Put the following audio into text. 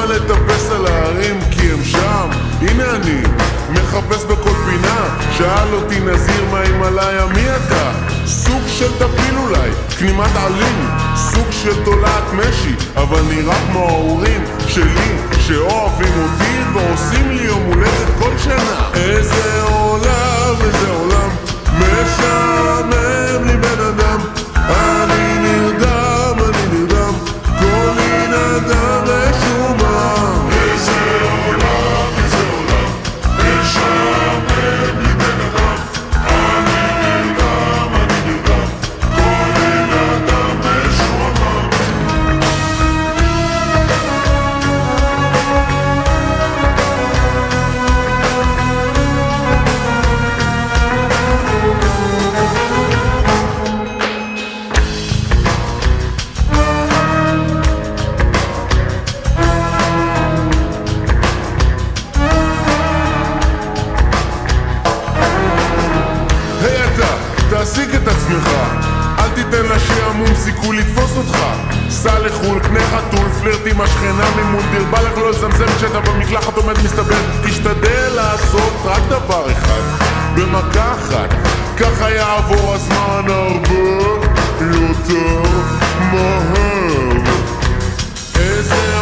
לטפס על ההרים כי הם שם. הנה אני מחפש בכל פינה. שאל אותי נזיר מהימלאיה מי אתה? סוג של טפיל אולי, כנימת עלים, סוג של תולעת משי, אבל נראה כמו ההורים שלי שאוהבים אותי ועושים לי יום הולדת כל שנה. איזה עולם, איזה עולם משעמם לי בן אדם. אני נרדם, כל מין אדם משומם. איזה עולם, איזה עולם משעמם לי בן אדם. אני נרדם, כל מין אדם משומם. תעסיק את עצמך, אל תיתן לה שיעמום סיכוי לתפוס אותך. סע לחול, קנה חתול, פלירט עם השכנה ממול, דיר בא לך לא לזמזם כשאתה במקלחת עומד מסתבר. תשתדל לעשות רק דבר אחד במכה אחת, ככה יעבור הזמן הרבה יותר מהר. איזה